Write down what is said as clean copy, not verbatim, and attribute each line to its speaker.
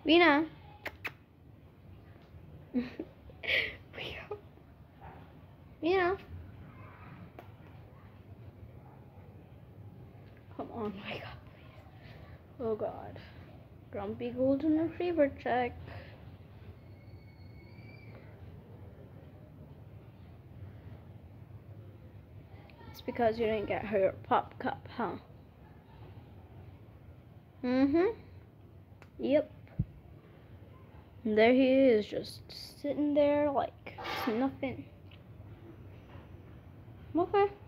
Speaker 1: Weena. Weena. Come on, wake up, please. Oh God. Grumpy golden retriever check. It's because you didn't get her pup-cup, huh? Yep. And there he is, just sitting there like it's nothing. Okay.